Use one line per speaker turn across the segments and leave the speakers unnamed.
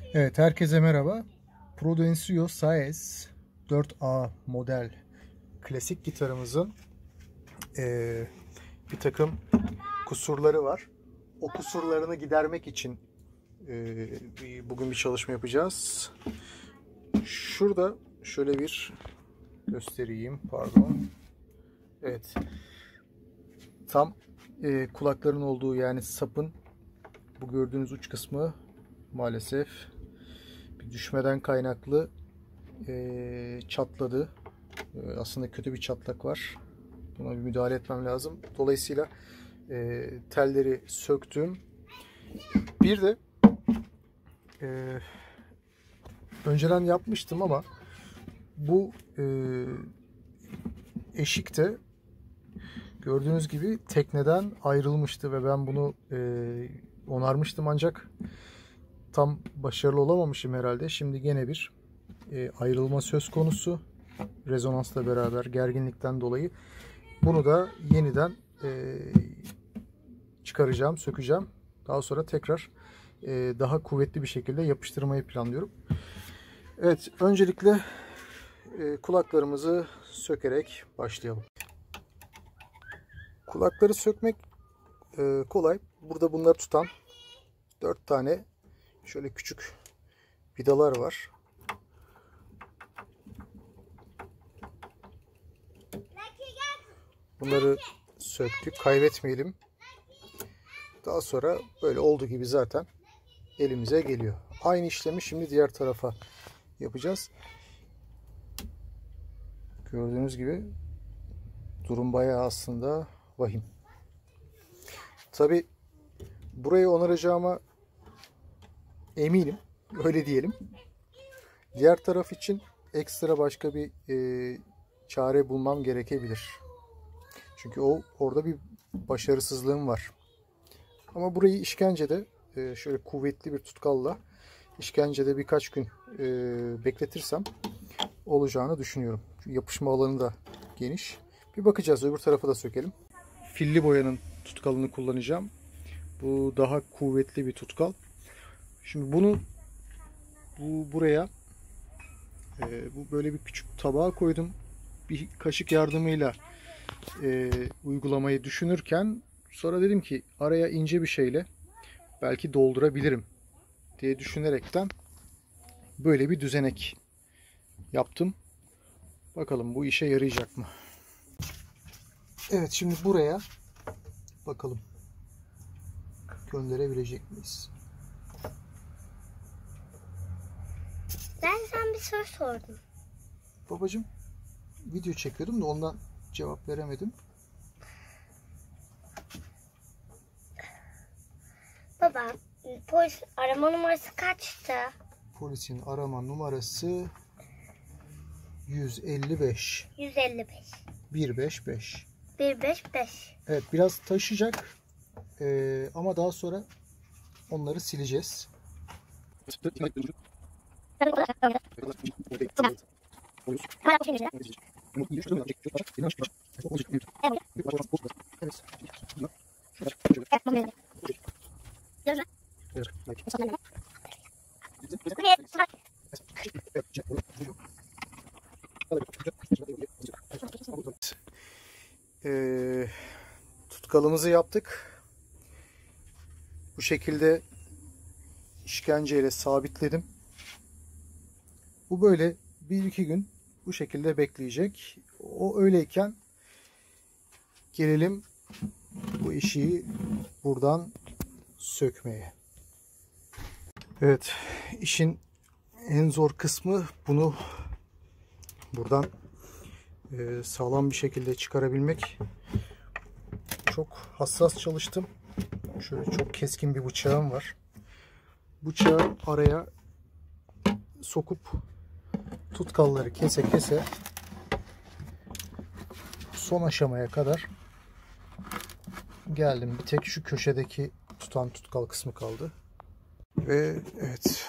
Evet, herkese merhaba. Prudencio Saez 4A model klasik gitarımızın bir takım kusurları var. O kusurlarını gidermek için bugün bir çalışma yapacağız. Şurada şöyle bir göstereyim. Pardon. Evet. Tam kulakların olduğu, yani sapın bu gördüğünüz uç kısmı maalesef bir düşmeden kaynaklı çatladı. Aslında kötü bir çatlak var. Buna bir müdahale etmem lazım. Dolayısıyla telleri söktüm. Bir de önceden yapmıştım ama bu eşik de gördüğünüz gibi tekneden ayrılmıştı ve ben bunu onarmıştım, ancak tam başarılı olamamışım herhalde. Şimdi gene bir ayrılma söz konusu. Rezonansla beraber, gerginlikten dolayı. Bunu da yeniden çıkaracağım, sökeceğim. Daha sonra tekrar daha kuvvetli bir şekilde yapıştırmayı planlıyorum. Evet, öncelikle kulaklarımızı sökerek başlayalım. Kulakları sökmek kolay. Burada bunları tutan 4 tane şöyle küçük vidalar var. Bunları söktük, kaybetmeyelim. Daha sonra böyle olduğu gibi zaten elimize geliyor. Aynı işlemi şimdi diğer tarafa yapacağız. Gördüğünüz gibi durum bayağı aslında vahim. Tabi burayı onaracağıma eminim. Öyle diyelim. Diğer taraf için ekstra başka bir çare bulmam gerekebilir. Çünkü orada bir başarısızlığım var. Ama burayı işkencede şöyle kuvvetli bir tutkalla işkencede birkaç gün bekletirsem olacağını düşünüyorum. Çünkü yapışma alanı da geniş. Bir bakacağız. Öbür tarafa da sökelim. Filli boyanın tutkalını kullanacağım. Bu daha kuvvetli bir tutkal. Şimdi bunu buraya bu böyle bir küçük tabağa koydum. Bir kaşık yardımıyla uygulamayı düşünürken sonra dedim ki araya ince bir şeyle belki doldurabilirim diye düşünerekten böyle bir düzenek yaptım. Bakalım bu işe yarayacak mı? Evet, şimdi buraya bakalım gönderebilecek miyiz?
Ben sana bir soru sordum.
Babacığım, video çekiyordum da ondan cevap veremedim.
Baba, polis arama numarası kaçtı?
Polisin arama numarası 155.
155.
155.
155.
Evet, biraz taşıyacak ama daha sonra onları sileceğiz. Tutkalımızı yaptık. Bu şekilde işkenceyle sabitledim. Bu böyle 1-2 gün bu şekilde bekleyecek. O öyleyken gelelim bu işi buradan sökmeye. Evet, işin en zor kısmı bunu buradan sağlam bir şekilde çıkarabilmek. Çok hassas çalıştım. Şöyle çok keskin bir bıçağım var. Bıçağı araya sokup tutkalları kese kese son aşamaya kadar geldim. Bir tek şu köşedeki tutan tutkal kısmı kaldı. Ve evet,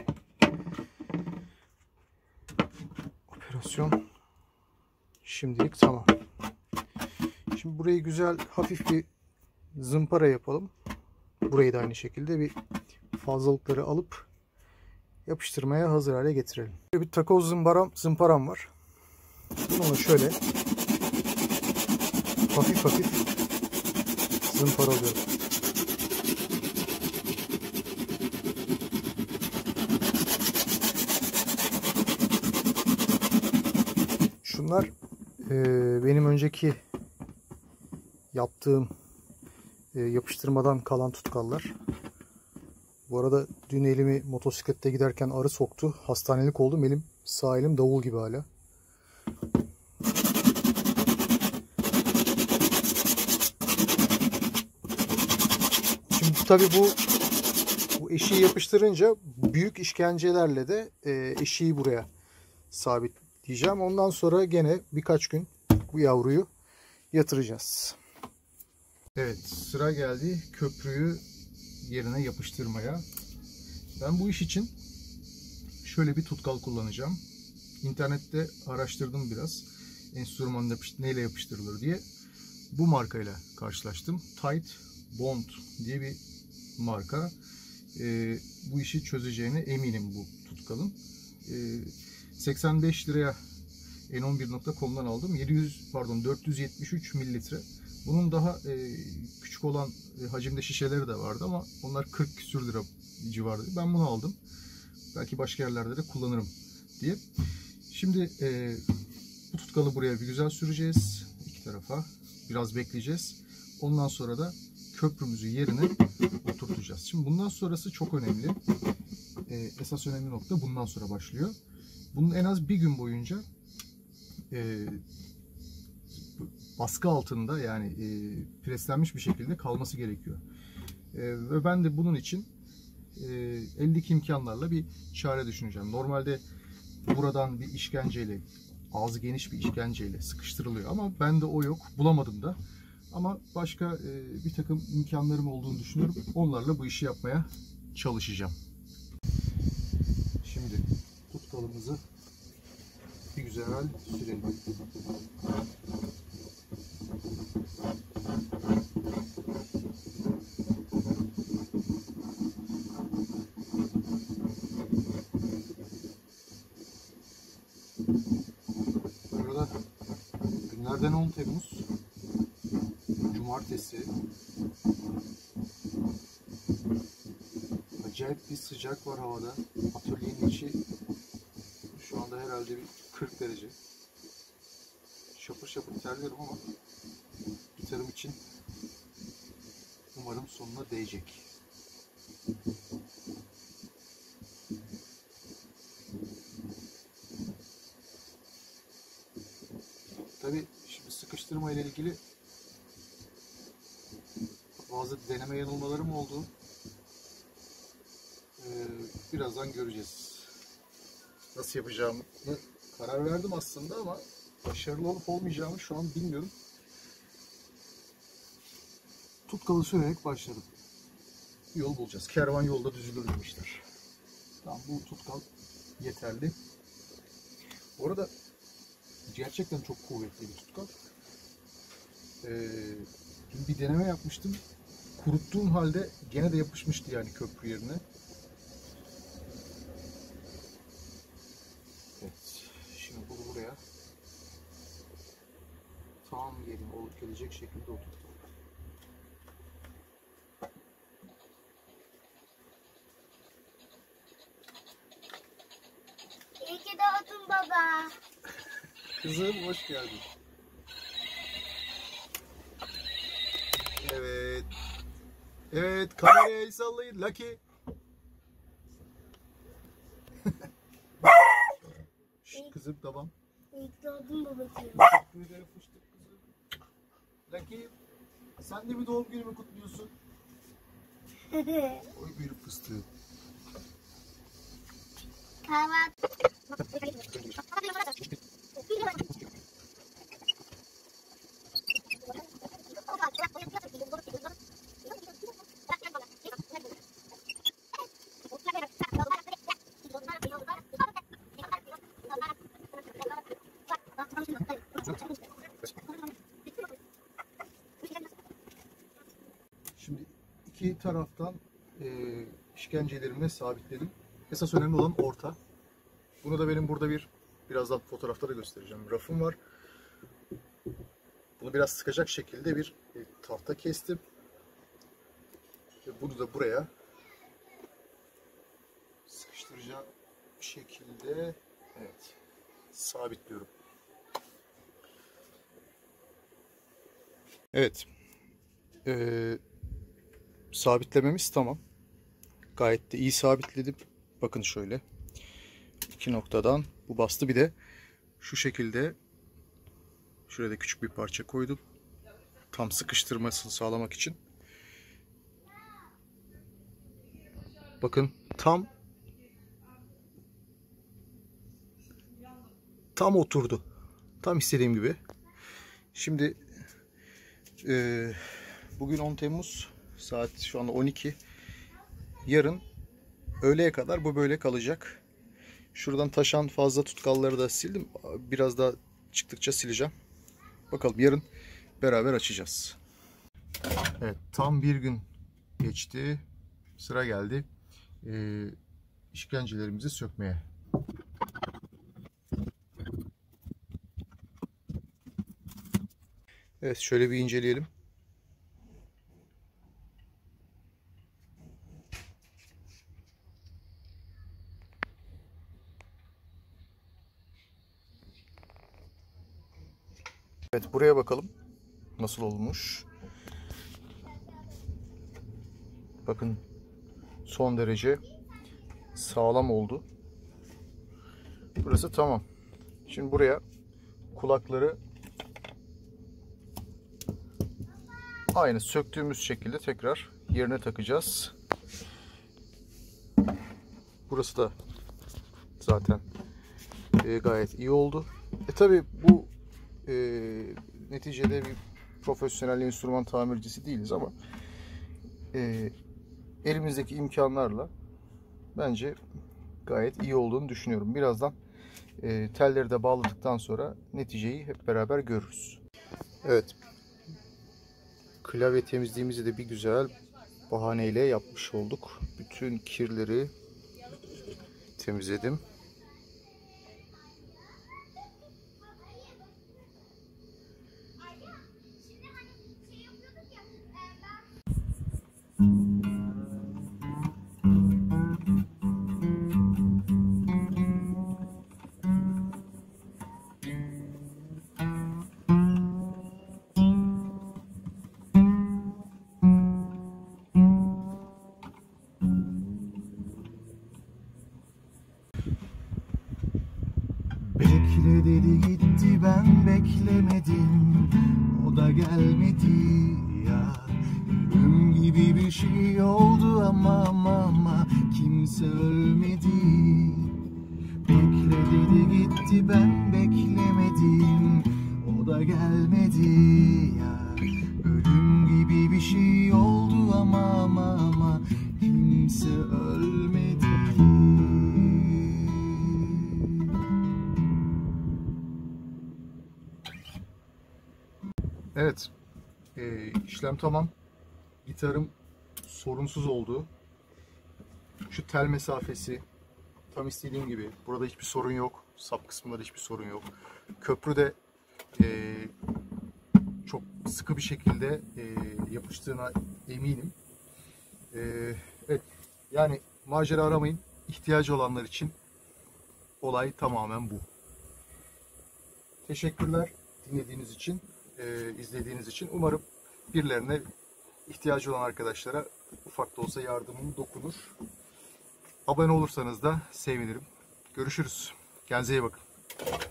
operasyon şimdilik tamam. Şimdi burayı güzel hafif bir zımpara yapalım. Burayı da aynı şekilde bir fazlalıkları alıp yapıştırmaya hazır hale getirelim. Bir takoz zımparam var. Bunu şöyle hafif hafif zımparalıyorum. Şunlar benim önceki yaptığım yapıştırmadan kalan tutkallar. Bu arada dün elimi motosiklette giderken arı soktu. Hastanelik oldum. Elim, sağ elim davul gibi hala. Şimdi tabii bu eşiği yapıştırınca büyük işkencelerle de eşiği buraya sabitleyeceğim. Ondan sonra gene birkaç gün bu yavruyu yatıracağız. Evet, sıra geldi köprüyü yerine yapıştırmaya. Ben bu iş için şöyle bir tutkal kullanacağım. İnternette araştırdım biraz. Enstrüman neyle yapıştırılır diye. Bu markayla karşılaştım. Tight Bond diye bir marka. Bu işi çözeceğine eminim bu tutkalın. 85 liraya n11.com'dan aldım. 473 mililitre. Bunun daha küçük olan hacimde şişeleri de vardı ama onlar 40 küsür lira civarı. Ben bunu aldım. Belki başka yerlerde de kullanırım diye. Şimdi bu tutkalı buraya bir güzel süreceğiz. İki tarafa. Biraz bekleyeceğiz. Ondan sonra da köprümüzü yerine oturtacağız. Şimdi bundan sonrası çok önemli. Esas önemli nokta bundan sonra başlıyor. Bunun en az bir gün boyunca baskı altında, yani preslenmiş bir şekilde kalması gerekiyor. Ve ben de bunun için eldeki imkanlarla bir çare düşüneceğim. Normalde buradan bir işkenceyle, ağzı geniş bir işkenceyle sıkıştırılıyor ama bende o yok. Bulamadım da. Ama başka bir takım imkanlarım olduğunu düşünüyorum. Onlarla bu işi yapmaya çalışacağım. Şimdi tutkalımızı bir güzel sürelim. Burada günlerden 10 Temmuz Cumartesi. Acayip bir sıcak var havada. Atölyenin içi şu anda herhalde bir 40 derece. Şapır şapır terliyorum ama gitarım için umarım sonuna değecek. Tabii şimdi sıkıştırma ile ilgili bazı deneme yanılmalarım oldu. Birazdan göreceğiz. Nasıl yapacağımı karar verdim aslında ama başarılı olup olmayacağımı şu an bilmiyorum. Tutkalı sürerek başladım. Bir yol bulacağız. Kervan yolda düzülür demişler. Tamam, bu tutkal yeterli. Bu arada gerçekten çok kuvvetli bir tutkal. Dün bir deneme yapmıştım. Kuruttuğum halde gene de yapışmıştı yani köprü yerine. Evet. Şimdi bunu buraya tam yerine olup gelecek şekilde oturtalım.
İyi ki doğdun baba.
Kızım hoş geldin. Evet. Evet, kameraya el sallayın. Lucky. Şşt, kızım tamam.
İyi ki doğdun babacığım.
Teşekkür ederim fıstık kızım. Lucky, sen de mi doğum günümü kutluyorsun? Oy bir fıstığı.
Kahvaltı.
Şimdi iki taraftan işkencelerimle sabitledim. Esas önemli olan orta. Bunu da benim burada birazdan fotoğrafta da göstereceğim. Rafım var. Bunu biraz sıkacak şekilde bir tahta kestim. Ve bunu da buraya sıkıştıracağım şekilde, evet, sabitliyorum. Evet. Sabitlememiz tamam. Gayet de iyi sabitledim. Bakın şöyle. İki noktadan bu bastı. Bir de şu şekilde şuraya da küçük bir parça koydum. Tam sıkıştırmasını sağlamak için. Bakın tam oturdu. Tam istediğim gibi. Şimdi bugün 10 Temmuz, saat şu anda 12. Yarın öğleye kadar bu böyle kalacak. Şuradan taşan fazla tutkalları da sildim. Biraz daha çıktıkça sileceğim. Bakalım yarın beraber açacağız. Evet, tam bir gün geçti. Sıra geldi işkencelerimizi sökmeye. Evet, şöyle bir inceleyelim. Evet, buraya bakalım nasıl olmuş. Bakın, son derece sağlam oldu. Burası tamam. Şimdi buraya kulakları aynı söktüğümüz şekilde tekrar yerine takacağız. Burası da zaten gayet iyi oldu. Tabii bu neticede bir profesyonel enstrüman tamircisi değiliz ama elimizdeki imkanlarla bence gayet iyi olduğunu düşünüyorum. Birazdan telleri de bağladıktan sonra neticeyi hep beraber görürüz. Evet. Klavye temizliğimizi de bir güzel bahaneyle yapmış olduk. Bütün kirleri temizledim.
Bekle dedi gitti, ben beklemedim, o da gelmedi ya. Ölüm gibi bir şey oldu ama kimse ölmedi. Bekle dedi gitti, ben beklemedim, o da gelmedi ya. Ölüm gibi bir şey oldu ama kimse ölmedi.
Evet, işlem tamam. Gitarım sorunsuz oldu. Şu tel mesafesi tam istediğim gibi. Burada hiçbir sorun yok. Sap kısmında da hiçbir sorun yok. Köprü de çok sıkı bir şekilde yapıştığına eminim. Evet, yani macera aramayın. İhtiyacı olanlar için olay tamamen bu. Teşekkürler dinlediğiniz için, izlediğiniz için. Umarım birilerine, ihtiyacı olan arkadaşlara ufak da olsa yardımım dokunur. Abone olursanız da sevinirim. Görüşürüz. Kendinize iyi bakın.